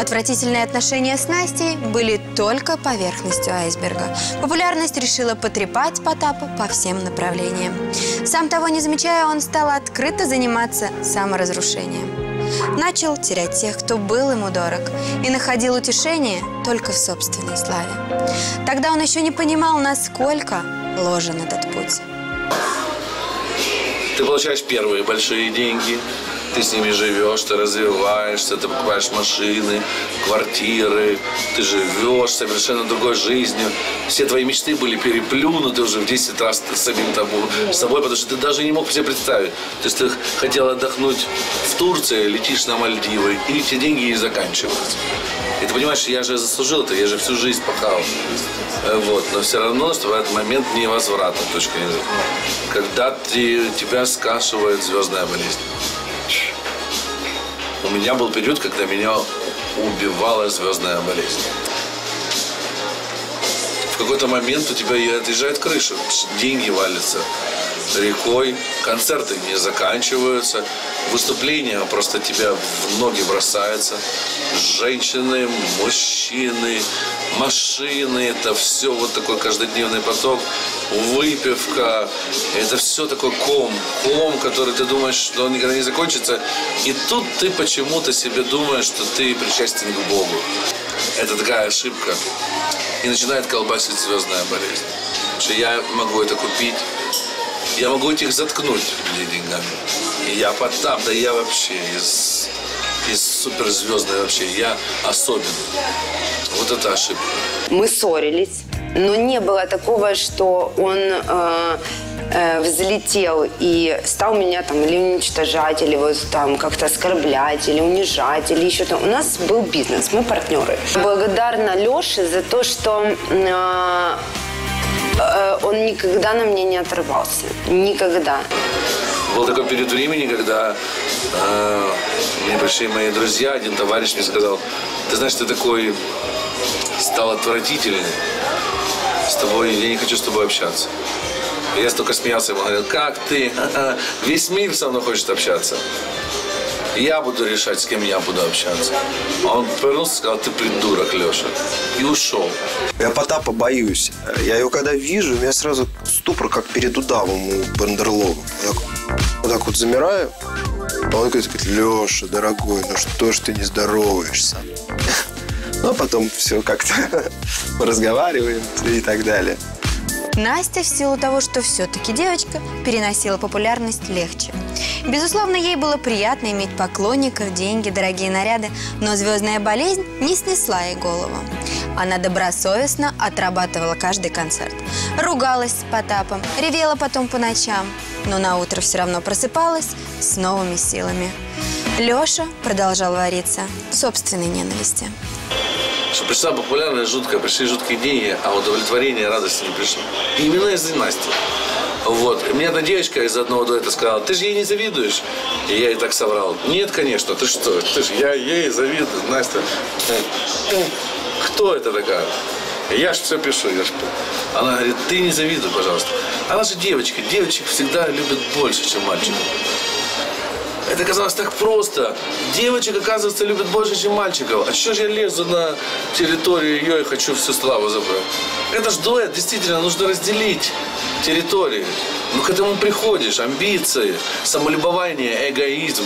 S1: Отвратительные отношения с Настей были только поверхностью айсберга. Популярность решила потрепать Потапа по всем направлениям. Сам того не замечая, он стал открыто заниматься саморазрушением. Начал терять тех, кто был ему дорог, и находил утешение только в собственной славе. Тогда он еще не понимал, насколько ложен этот путь.
S5: Ты получаешь первые большие деньги, ты с ними живешь, ты развиваешься, ты покупаешь машины, квартиры, ты живешь совершенно другой жизнью. Все твои мечты были переплюнуты уже в десять раз самим тобой, с собой, потому что ты даже не мог себе представить. То есть ты хотел отдохнуть в Турции, летишь на Мальдивы, и эти деньги и заканчиваются. И ты понимаешь, я же заслужил это, я же всю жизнь пахал. Вот. Но все равно наступает момент невозврата, точка невозврата. Когда ты, тебя скашивает звездная болезнь. У меня был период, когда меня убивала звездная болезнь. В какой-то момент у тебя отъезжает крыша, деньги валятся рекой, концерты не заканчиваются, выступления просто тебя в ноги бросаются. Женщины, мужчины, машины, это все вот такой каждодневный поток, выпивка, это все такой ком, ком, который ты думаешь, что он никогда не закончится, и тут ты почему-то себе думаешь, что ты причастен к Богу. Это такая ошибка. И начинает колбасить звездная болезнь. Потому что я могу это купить, я могу этих заткнуть деньгами. И я Потап, да я вообще из, из суперзвездной вообще, я особенный. Вот это ошибка.
S6: Мы ссорились, но не было такого, что он э, э, взлетел и стал меня там или уничтожать, или вот там как-то оскорблять, или унижать, или еще там. У нас был бизнес, мы партнеры. Благодарна Леше за то, что э, э, он никогда на мне не оторвался. Никогда.
S5: Был такой период времени, когда э, мне пришли мои друзья, один товарищ мне сказал: ты знаешь, ты такой стал отвратительный, с тобой, я не хочу с тобой общаться. И я столько смеялся, ему говорил: как ты? Весь мир со мной хочет общаться. Я буду решать, с кем я буду общаться. А он повернулся и сказал: ты придурок, Леша. И ушел.
S13: Я Потапа боюсь. Я его когда вижу, у меня сразу ступор, как перед удавом у Бандерлога. Я вот так вот замираю, а он говорит: Леша, дорогой, ну что ж ты не здороваешься? Ну, а потом все как-то разговариваем и так далее.
S1: Настя, в силу того, что все-таки девочка, переносила популярность легче. Безусловно, ей было приятно иметь поклонников, деньги, дорогие наряды, но звездная болезнь не снесла ей голову. Она добросовестно отрабатывала каждый концерт. Ругалась с Потапом, ревела потом по ночам, но наутро все равно просыпалась с новыми силами. Леша продолжал вариться в собственной ненависти.
S5: Что пришла популярность жуткая, пришли жуткие деньги, а удовлетворение, радости не пришло. И именно из-за Насти. Вот. И мне одна девочка из одного дуэта сказала: ты же ей не завидуешь? И я ей так соврал: нет, конечно, ты что? Ты же, я ей завидую, Настя. Кто это такая? Я ж все пишу. Я ж... Она говорит: ты не завидуй, пожалуйста. Она же девочка. Девочек всегда любят больше, чем мальчиков. Это казалось так просто. Девочек, оказывается, любят больше, чем мальчиков. А что же я лезу на территорию ее и хочу всю славу забрать? Это ж дуэт, действительно, нужно разделить территории. Ну, к этому приходишь. Амбиции, самолюбование, эгоизм.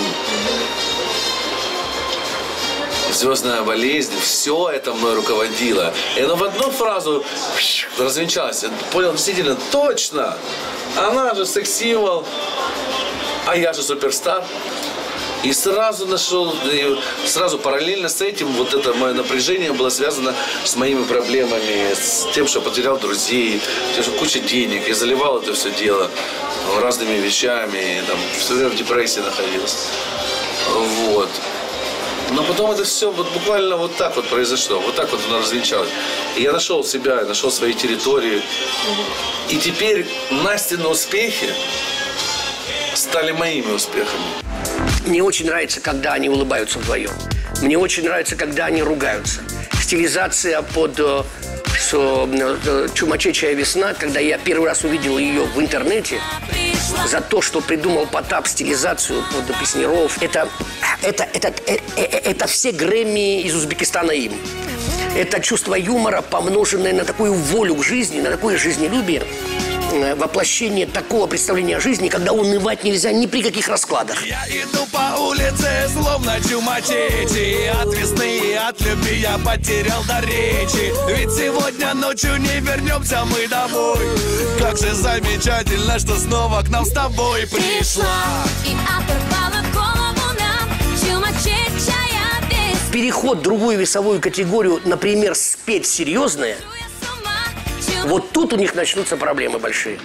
S5: Звездная болезнь, все это мной руководило. И оно в одну фразу развенчалось. Я понял, действительно, точно. Она же секс-символ, а я же суперстар. И сразу нашел, и сразу параллельно с этим вот это мое напряжение было связано с моими проблемами, с тем, что потерял друзей, тем, что куча денег. Я заливал это все дело разными вещами, и, там, все время в депрессии находился. Вот. Но потом это все вот буквально вот так вот произошло, вот так вот оно развенчалось. И я нашел себя, я нашел свои территории. И теперь Настины успехи стали моими успехами.
S12: Мне очень нравится, когда они улыбаются вдвоем. Мне очень нравится, когда они ругаются. Стилизация под э, э, «Чумачечая весна», когда я первый раз увидел ее в интернете, за то, что придумал Потап стилизацию под песняров, это Это, это, это, это все Грэмми из Узбекистана им. Это чувство юмора, помноженное на такую волю к жизни, на такое жизнелюбие, воплощение такого представления о жизни, когда унывать нельзя ни при каких раскладах.
S4: Я иду по улице, словно чумачечи, от весны и от любви я потерял до речи. Ведь сегодня ночью не вернемся мы домой. Как же замечательно, что снова к нам с тобой пришла.
S3: И оторвала голову нам чумачечая песня.
S12: Переход в другую весовую категорию, например, спеть серьезное, вот тут у них начнутся проблемы большие.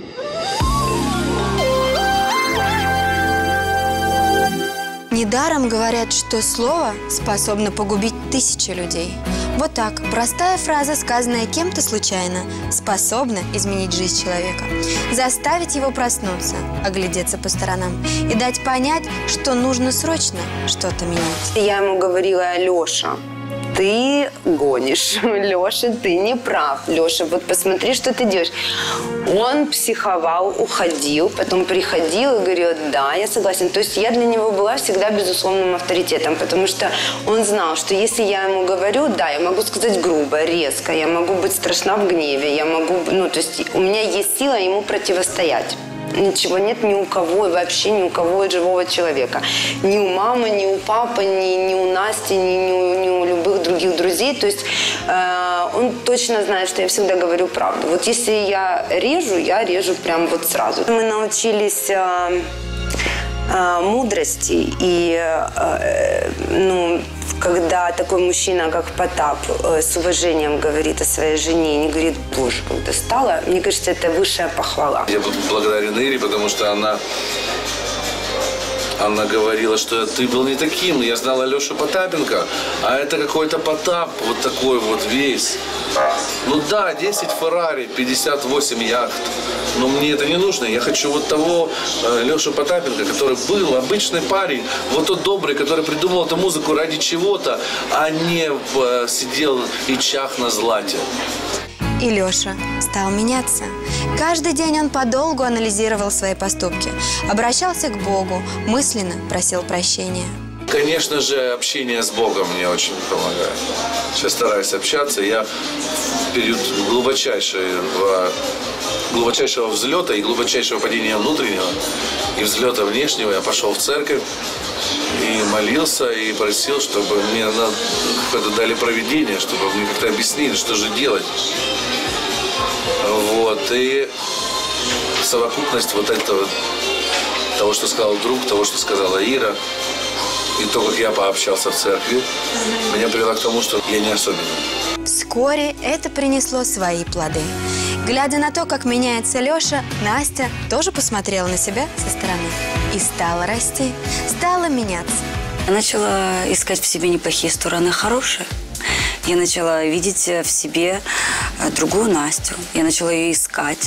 S1: Недаром говорят, что слово способно погубить тысячи людей. Вот так, простая фраза, сказанная кем-то случайно, способна изменить жизнь человека, заставить его проснуться, оглядеться по сторонам и дать понять, что нужно срочно что-то менять.
S6: Я ему говорила: Леша, ты гонишь. Леша, ты не прав. Леша, вот посмотри, что ты делаешь. Он психовал, уходил, потом приходил и говорил: да, я согласен. То есть я для него была всегда безусловным авторитетом, потому что он знал, что если я ему говорю, да, я могу сказать грубо, резко, я могу быть страшна в гневе, я могу, ну, то есть у меня есть сила ему противостоять. Ничего нет ни у кого, и вообще ни у кого живого человека. Ни у мамы, ни у папы, ни, ни у Насти, ни, ни, у, ни у любых других друзей. То есть э, он точно знает, что я всегда говорю правду. Вот если я режу, я режу прям вот сразу. Мы научились э, э, мудрости и э, ну, когда такой мужчина, как Потап, с уважением говорит о своей жене, не говорит: боже, как достала, мне кажется, это высшая похвала.
S5: Я благодарен Ире, потому что она, она говорила, что ты был не таким. Я знала Лешу Потапенко, а это какой-то Потап, вот такой вот весь. Ну да, десять Феррари, пятьдесят восемь яхт. Но мне это не нужно. Я хочу вот того э, Лешу Потапенко, который был обычный парень, вот тот добрый, который придумал эту музыку ради чего-то, а не э, сидел и чах на злате.
S1: И Леша стал меняться. Каждый день он подолгу анализировал свои поступки, обращался к Богу, мысленно просил прощения.
S5: Конечно же, общение с Богом мне очень помогает. Сейчас стараюсь общаться. Я в период глубочайшего, глубочайшего взлета и глубочайшего падения внутреннего и взлета внешнего я пошел в церковь и молился, и просил, чтобы мне какое-то дали провидение, чтобы мне как-то объяснили, что же делать. Вот. И совокупность вот этого, того, что сказал друг, того, что сказала Ира, и то, как я пообщался в церкви, меня привело к тому, что я не особенный.
S1: Вскоре это принесло свои плоды. Глядя на то, как меняется Леша, Настя тоже посмотрела на себя со стороны и стала расти, стала меняться.
S9: Я начала искать в себе неплохие стороны, а хорошие. Я начала видеть в себе другую Настю. Я начала ее искать.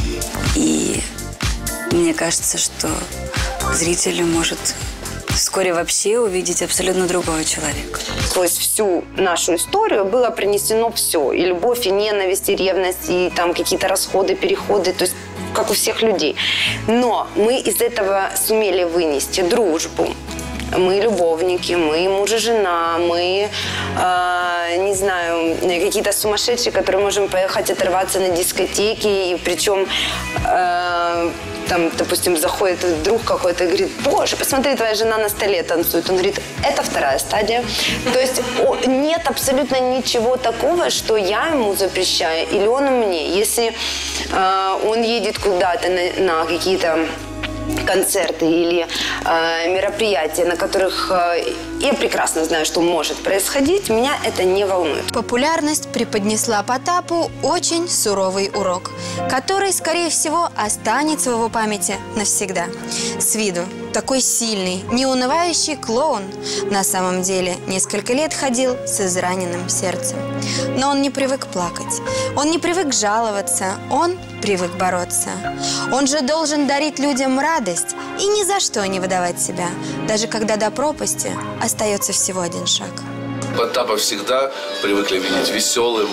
S9: И мне кажется, что зритель может вскоре вообще увидеть абсолютно другого человека.
S6: Сквозь всю нашу историю было принесено все. И любовь, и ненависть, и ревность, и там какие-то расходы, переходы. То есть как у всех людей. Но мы из этого сумели вынести дружбу. Мы любовники, мы муж и жена, мы, э, не знаю, какие-то сумасшедшие, которые можем поехать оторваться на дискотеке. И причем, э, там, допустим, заходит друг какой-то и говорит: боже, посмотри, твоя жена на столе танцует. Он говорит: это вторая стадия. То есть нет абсолютно ничего такого, что я ему запрещаю или он мне. Если э, он едет куда-то на, на какие-то концерты или э, мероприятия, на которых э, я прекрасно знаю, что может происходить, меня это не волнует.
S1: Популярность преподнесла Потапу очень суровый урок, который, скорее всего, останется в его памяти навсегда. С виду такой сильный, неунывающий клоун на самом деле несколько лет ходил с израненным сердцем. Но он не привык плакать, он не привык жаловаться, он привык бороться. Он же должен дарить людям радость и ни за что не выдавать себя, даже когда до пропасти остается всего один шаг.
S5: Потапа всегда привыкли видеть веселым.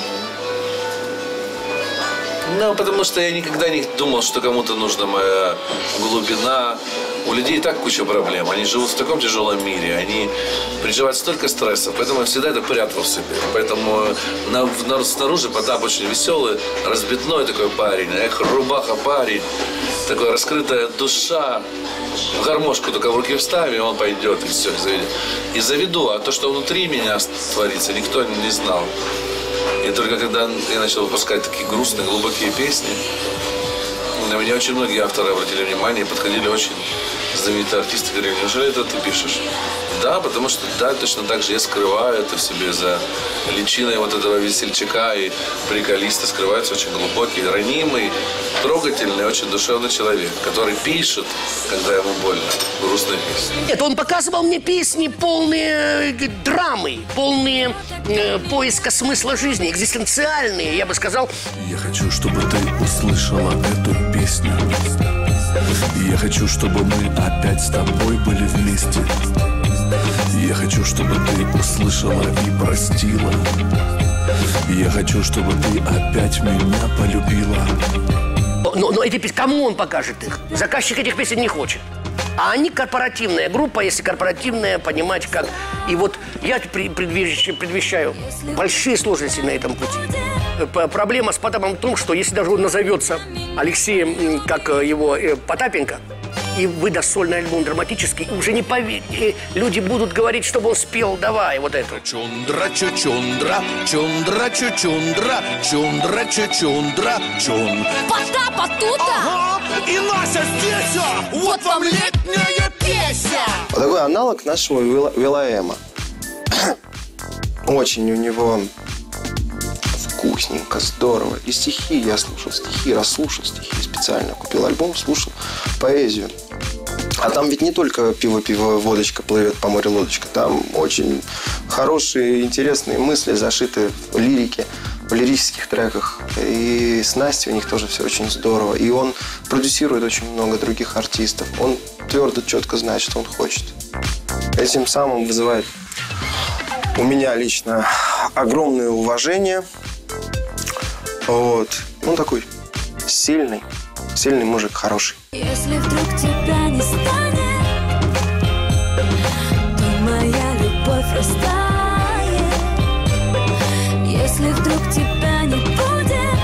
S5: Ну, потому что я никогда не думал, что кому-то нужна моя глубина, У людей и так куча проблем. Они живут в таком тяжелом мире. Они переживают столько стрессов. Поэтому я всегда это прятал в себе. Поэтому на, на, снаружи Потап очень веселый, разбитной такой парень. Эх, рубаха парень. Такая раскрытая душа. Гармошку только в руки вставим, и он пойдет, и все, и заведет. И заведу. А то, что внутри меня творится, никто не знал. И только когда я начал выпускать такие грустные, глубокие песни, на меня очень многие авторы обратили внимание, подходили очень знаменитые артисты, говорили: неужели это ты пишешь? Да, потому что да, точно так же я скрываю это в себе за личиной вот этого весельчака и приколиста. Скрывается очень глубокий, ранимый, трогательный, очень душевный человек, который пишет, когда ему больно, грустные песни.
S12: Нет, он показывал мне песни, полные драмы, полные э, поиска смысла жизни, экзистенциальные, я бы сказал.
S10: Я хочу, чтобы ты услышала эту песню. Я хочу, чтобы мы опять с тобой были вместе. Я хочу, чтобы ты услышала и простила. Я хочу, чтобы ты опять меня полюбила.
S12: Но, но эти песни, кому он покажет их? Заказчик этих песен не хочет. А они корпоративная группа, если корпоративная, понимать как. И вот я предвещаю, предвещаю большие сложности на этом пути. Проблема с Потапом в том, что если даже он назовется Алексеем, как его Потапенко, и выдаст сольный альбом драматический, уже не поверите. Люди будут говорить, чтобы он спел, давай, вот это.
S4: Чундра, чучундра, чундра, чучундра, чундра, чучундра, чун.
S3: Потапа тут?
S4: Ага, и Настя здесь, вот вам летняя песня.
S13: Вот такой аналог нашего Вилаэма. Очень у него вкусненько, здорово. И стихи, я слушал стихи, расслушал стихи специально. Купил альбом, слушал поэзию. А там ведь не только пиво-пиво, водочка плывет по морю лодочка. Там очень хорошие, интересные мысли зашиты в лирике, в лирических треках. И с Настей у них тоже все очень здорово. И он продюсирует очень много других артистов. Он твердо, четко знает, что он хочет. Этим самым вызывает у меня лично огромное уважение. Вот. Он такой сильный, сильный мужик, хороший.
S3: Если вдруг тебя не станет, то моя любовь растает. Если вдруг тебя не будет,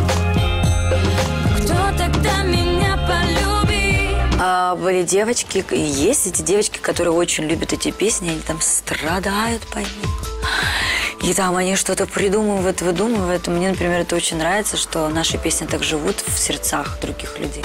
S3: кто тогда меня полюбит?
S9: А были девочки, и есть эти девочки, которые очень любят эти песни, они там страдают по ним. И там они что-то придумывают, выдумывают. Мне, например, это очень нравится, что наши песни так живут в сердцах других людей.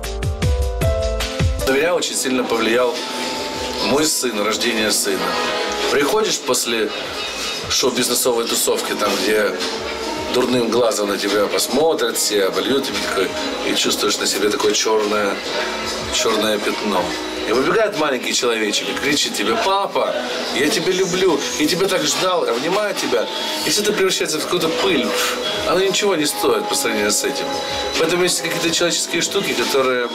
S5: На меня очень сильно повлиял мой сын, рождение сына. Приходишь после шоу-бизнесовой тусовки, там, где дурным глазом на тебя посмотрят, все обольют тебе такой, и чувствуешь на себе такое черное, черное пятно. И выбегает маленький человечек и кричит тебе: папа, я тебя люблю, я тебя так ждал, обнимаю тебя. И все это превращается в какую-то пыль. Оно ничего не стоит по сравнению с этим. Поэтому есть какие-то человеческие штуки, которые,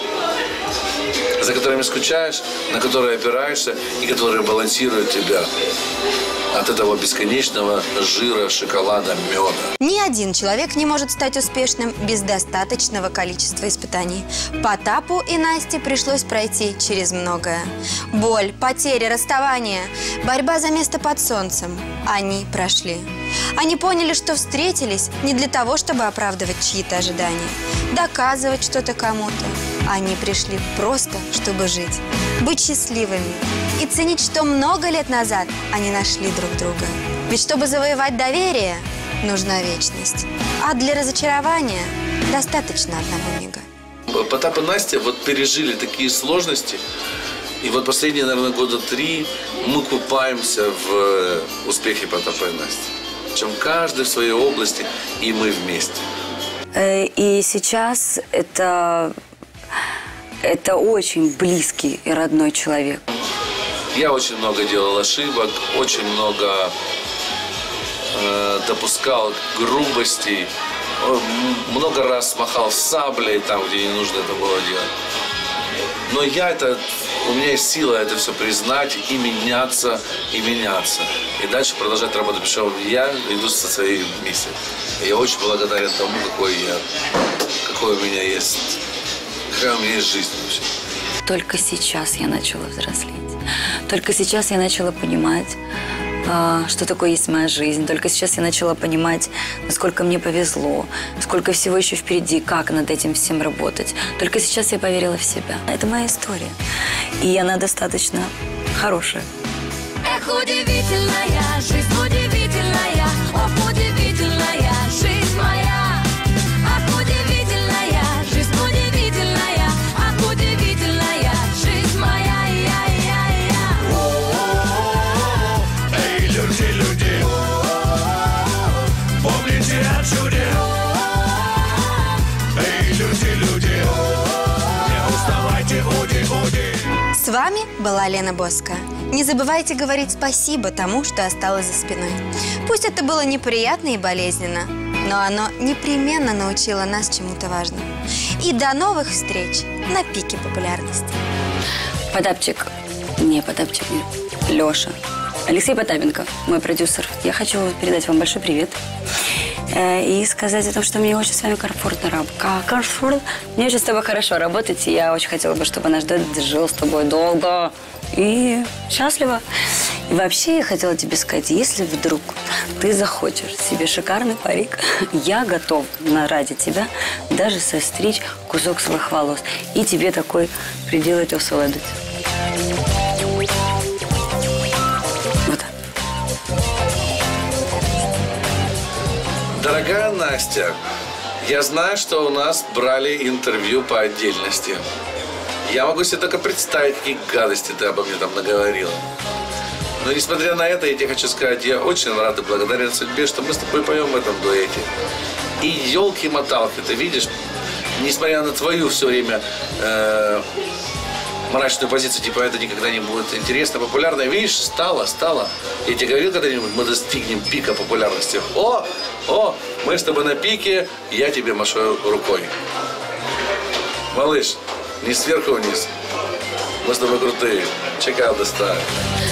S5: за которыми скучаешь, на которые опираешься и которые балансируют тебя от этого бесконечного жира, шоколада, меда.
S1: Ни один человек не может стать успешным без достаточного количества испытаний. Потапу и Насте пришлось пройти через многое. Боль, потери, расставания, борьба за место под солнцем. Они прошли. Они поняли, что встретились не для того, чтобы оправдывать чьи-то ожидания, доказывать что-то кому-то. Они пришли просто, чтобы жить, быть счастливыми и ценить, что много лет назад они нашли друг друга. Ведь чтобы завоевать доверие, нужна вечность. А для разочарования достаточно одного мига.
S5: Потап и Настя вот пережили такие сложности. И вот последние, наверное, года три мы купаемся в успехе Потапа и Насти. Причем каждый в своей области, и мы вместе.
S9: И сейчас это, это очень близкий и родной человек.
S5: Я очень много делал ошибок, очень много э, допускал грубостей, много раз махал саблей там, где не нужно это было делать. Но я это, у меня есть сила это все признать и меняться, и меняться. И дальше продолжать работать, потому что я иду со своей миссией. И я очень благодарен тому, какой я, какой у меня есть, какая у меня есть жизнь вообще.
S9: только сейчас я начала взрослеть. Только сейчас я начала понимать, что такое есть моя жизнь. Только сейчас я начала понимать, насколько мне повезло, сколько всего еще впереди, как над этим всем работать. Только сейчас я поверила в себя. Это моя история. И она достаточно хорошая.
S3: Эх, удивительная жизнь, удивительная, ох, удивительная жизнь моя. Ах, удивительная жизнь, удивительная, ах, удивительная жизнь моя.
S7: Люди, люди, помните о чуде. Эй, люди, люди, не уставайте, уди, уди.
S1: С вами была Лена Боско. Не забывайте говорить спасибо тому, что осталось за спиной. Пусть это было неприятно и болезненно, но оно непременно научило нас чему-то важному. И до новых встреч на пике популярности.
S9: Потапчик, не Потапчик, нет, Леша. Алексей Потапенко, мой продюсер. Я хочу передать вам большой привет и сказать о том, что мне очень с вами комфортно работать. Комфорт. Мне очень с тобой хорошо работать, и я очень хотела бы, чтобы наш дуэт жил с тобой долго и счастливо. И вообще я хотела тебе сказать, если вдруг ты захочешь себе шикарный парик, я готов ради тебя даже состричь кусок своих волос и тебе такой приделать освободить.
S5: Дорогая Настя, я знаю, что у нас брали интервью по отдельности. Я могу себе только представить, какие гадости ты обо мне там наговорила. Но несмотря на это, я тебе хочу сказать, я очень рад и благодарен судьбе, что мы с тобой поем в этом дуэте. И елки-моталки, ты видишь, несмотря на твою все время э, мрачную позицию, типа это никогда не будет интересно, популярно, видишь, стало, стало. Я тебе говорил когда-нибудь, мы достигнем пика популярности. О, о, мы с тобой на пике, я тебе машу рукой. Малыш, не сверху вниз. Мы с тобой крутые. Check out the style.